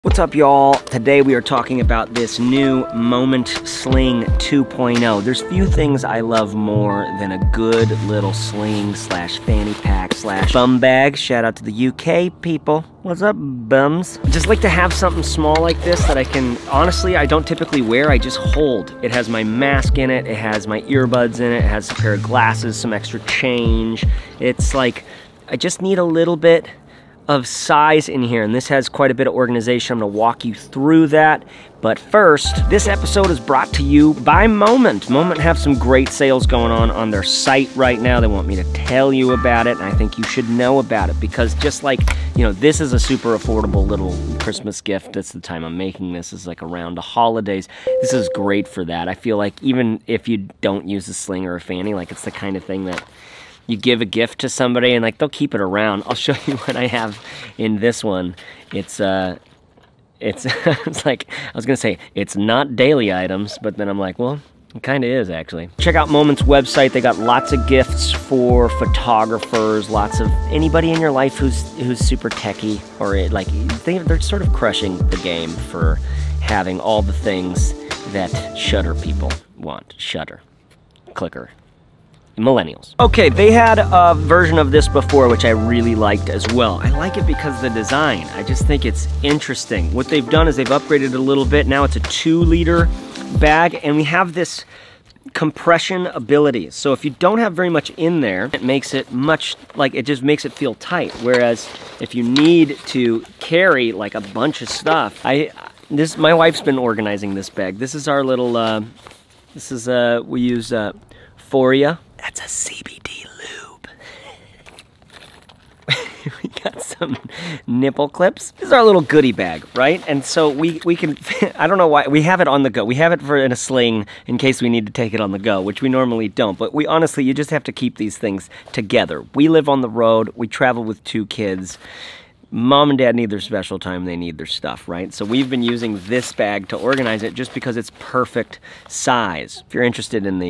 What's up, y'all? Today we are talking about this new Moment Sling 2.0. There's few things I love more than a good little sling slash fanny pack slash bum bag. Shout out to the UK people. What's up, bums? I just like to have something small like this that I can, honestly, I don't typically wear, I just hold. It has my mask in it, it has my earbuds in it, it has a pair of glasses, some extra change. It's like, I just need a little bit of size in here, and this has quite a bit of organization. I'm going to walk you through that. But first, this episode is brought to you by Moment. Moment have some great sales going on their site right now. They want me to tell you about it, and I think you should know about it because just like, you know, this is a super affordable little Christmas gift. That's the time I'm making this, is like around the holidays. This is great for that. I feel like even if you don't use a sling or a fanny, like it's the kind of thing that you give a gift to somebody and like they'll keep it around. I'll show you what I have in this one. It's it's like, I was gonna say it's not daily items, but then I'm like, well, it kind of is actually. Check out Moment's website. They got lots of gifts for photographers, lots of anybody in your life who's super techie, or like they're sort of crushing the game for having all the things that Shutter people want. Shutter, clicker. Millennials. Okay, they had a version of this before, which I really liked as well. I like it because of the design. I just think it's interesting. What they've done is they've upgraded it a little bit. Now it's a 2-liter bag, and we have this compression ability. So if you don't have very much in there, it makes it much, like, it just makes it feel tight. Whereas if you need to carry like a bunch of stuff, my wife's been organizing this bag. This is our little, we use Foria. That's a CBD lube. We got some nipple clips. This is our little goodie bag, right? And so we can, I don't know why, we have it on the go. We have it in a sling in case we need to take it on the go, which we normally don't. But we honestly, you just have to keep these things together. We live on the road. We travel with 2 kids. Mom and Dad need their special time, they need their stuff, right? So we've been using this bag to organize it just because it's perfect size. If you're interested in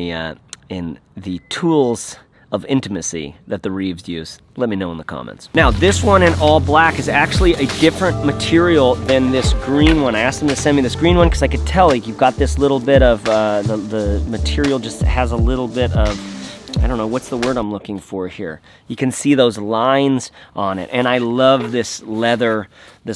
the tools of intimacy that the Reeves use, let me know in the comments. Now, this one in all black is actually a different material than this green one. I asked them to send me this green one because I could tell, like, you've got this little bit of, the material just has a little bit of, I don't know, what's the word I'm looking for here? You can see those lines on it, and I love this leather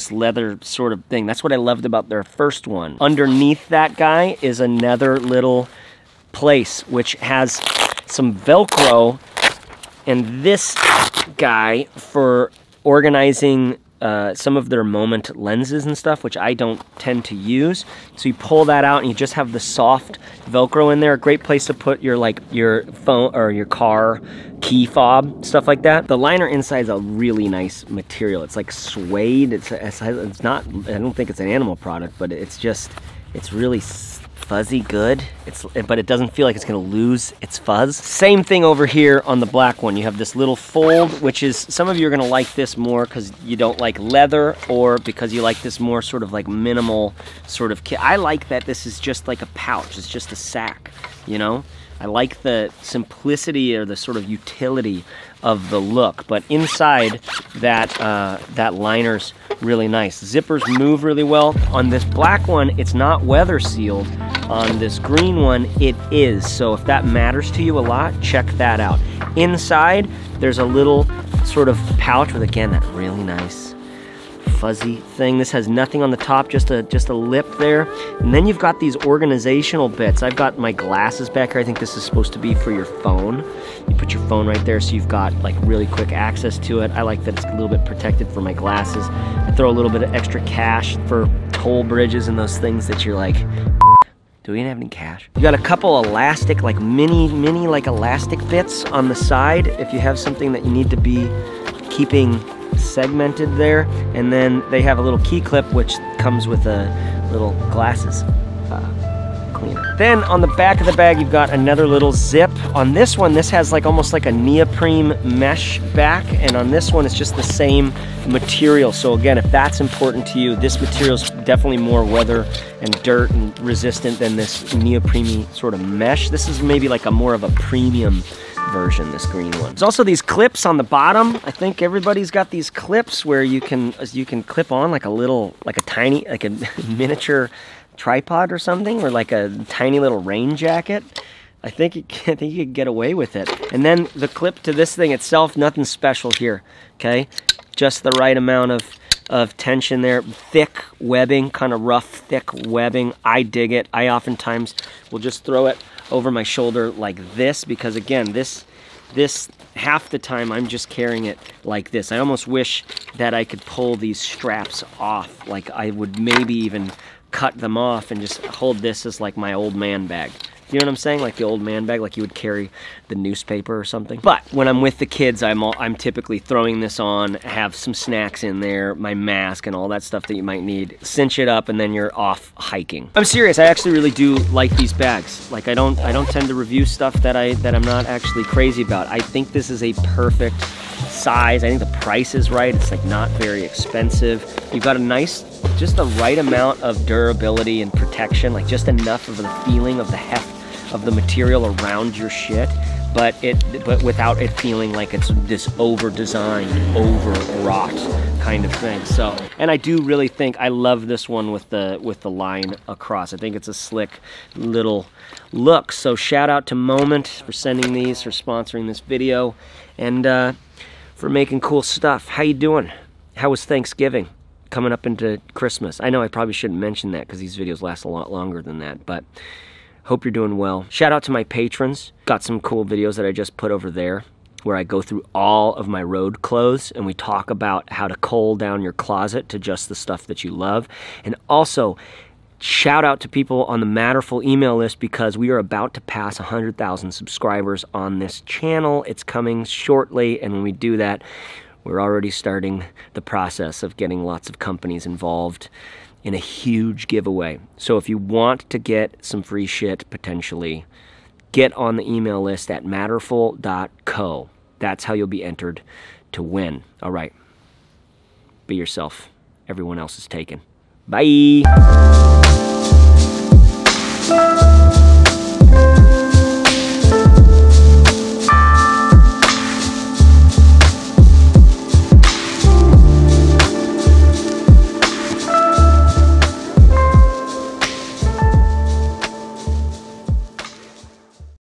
sort of thing. That's what I loved about their first one. Underneath that guy is another little place which has some Velcro, and this guy for organizing some of their Moment lenses and stuff, which I don't tend to use. So you pull that out and you just have the soft Velcro in there. A great place to put your phone or your car key fob, stuff like that. The liner inside is a really nice material. It's like suede. It's not, I don't think it's an animal product, but it's really fuzzy good. But it doesn't feel like it's gonna lose its fuzz. Same thing over here on the black one. You have this little fold, which is, some of you are gonna like this more because you don't like leather, or because you like this more sort of like minimal sort of kit. I like that this is just like a pouch. It's just a sack, you know? I like the simplicity or the sort of utility of the look, but inside that liner's really nice. Zippers move really well. On this black one, it's not weather sealed. On this green one, it is. So if that matters to you a lot, check that out. Inside, there's a little sort of pouch with, again, that really nice fuzzy thing. This has nothing on the top, just a lip there. And then you've got these organizational bits. I've got my glasses back here. I think this is supposed to be for your phone. You put your phone right there so you've got like really quick access to it. I like that it's a little bit protected for my glasses. I throw a little bit of extra cash for toll bridges and those things that you're like, do we have any cash? You got a couple elastic, like mini like elastic bits on the side if you have something that you need to be keeping segmented there. And then they have a little key clip which comes with a little glasses cleaner. Then on the back of the bag you've got another little zip. On this one, this has like almost like a neoprene mesh back, and on this one it's just the same material. So again, if that's important to you, this material is definitely more weather and dirt and resistant than this neoprene sort of mesh. This is maybe like a more of a premium version, this green one. There's also these clips on the bottom. I think everybody's got these clips where you can clip on like a tiny, like a miniature tripod or something, or like a tiny little rain jacket. I think you could get away with it. And then the clip to this thing itself, nothing special here, okay? Just the right amount of tension there. Thick webbing, kind of rough, thick webbing. I dig it. I oftentimes will just throw it over my shoulder like this, because again, this half the time I'm just carrying it like this. I almost wish that I could pull these straps off. Like I would maybe even cut them off and just hold this as like my old man bag. You know what I'm saying? Like the old man bag, like you would carry the newspaper or something. But when I'm with the kids, I'm typically throwing this on, have some snacks in there, my mask and all that stuff that you might need. Cinch it up and then you're off hiking. I'm serious, I actually really do like these bags. Like I don't tend to review stuff that I'm not actually crazy about. I think this is a perfect size. I think the price is right. It's like not very expensive. You've got a nice, just the right amount of durability and protection, like just enough of the feeling of the heft of the material around your shit, but without it feeling like it's this over-designed, over-wrought kind of thing. So, and I do really think I love this one with the line across. I think it's a slick little look. So shout out to Moment for sending these, for sponsoring this video, and for making cool stuff. How you doing? How was Thanksgiving? Coming up into Christmas. I know I probably shouldn't mention that because these videos last a lot longer than that, but hope you're doing well. Shout out to my patrons. Got some cool videos that I just put over there where I go through all of my road clothes and we talk about how to cull down your closet to just the stuff that you love. And also, shout out to people on the Matterful email list, because we are about to pass 100,000 subscribers on this channel. It's coming shortly, and when we do that, we're already starting the process of getting lots of companies involved in a huge giveaway. So if you want to get some free shit, potentially, get on the email list at matterful.co. That's how you'll be entered to win. All right. Be yourself. Everyone else is taken. Bye.